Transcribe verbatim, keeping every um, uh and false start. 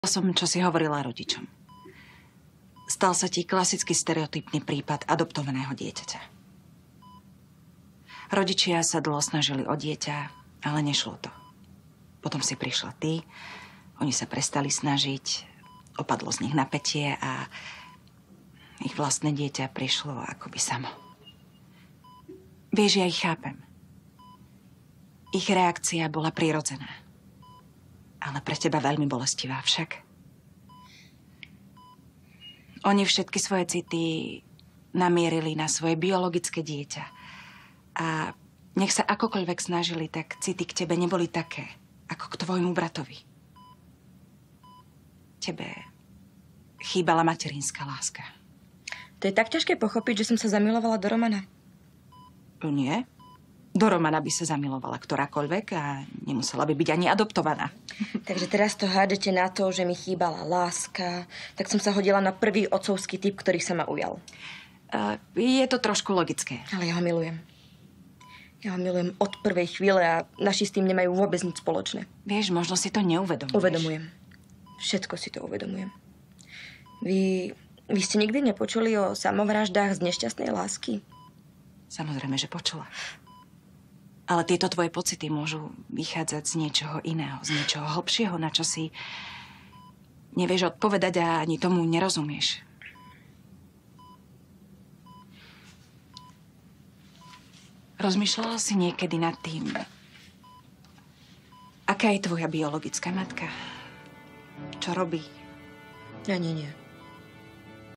Som, čo si hovorila rodičom. Stal sa ti klasický stereotypný prípad adoptovaného dieťaťa. Rodičia sa dlho snažili o dieťa, ale nešlo to. Potom si prišla ty, oni sa prestali snažiť, opadlo z nich napätie a ich vlastné dieťa prišlo akoby samo. Vieš, ja ich chápem. Ich reakcia bola prirodzená. Ale pre teba veľmi bolestivá však. Oni všetky svoje city namierili na svoje biologické dieťa. A nech sa akokoľvek snažili, tak city k tebe neboli také, ako k tvojmu bratovi. Tebe chýbala materinská láska. To je tak ťažké pochopiť, že som sa zamilovala do Romana. Nie. Do Romana by sa zamilovala ktorákoľvek a nemusela by byť ani adoptovaná. Takže teraz to hádete na to, že mi chýbala láska, tak som sa hodila na prvý otcovský typ, ktorý sa ma ujal. Uh, je to trošku logické. Ale ja ho milujem. Ja ho milujem od prvej chvíle a naši s tým nemajú vôbec nič spoločné. Vieš, možno si to neuvedomuješ. Uvedomujem. Všetko si to uvedomujem. Vy, vy ste nikdy nepočuli o samovraždách z nešťastnej lásky? Samozrejme, že počula. Ale tieto tvoje pocity môžu vychádzať z niečoho iného, z niečoho hlbšieho, na čo si nevieš odpovedať a ani tomu nerozumieš. Rozmýšľala si niekedy nad tým, aká je tvoja biologická matka? Čo robí? Ani nie.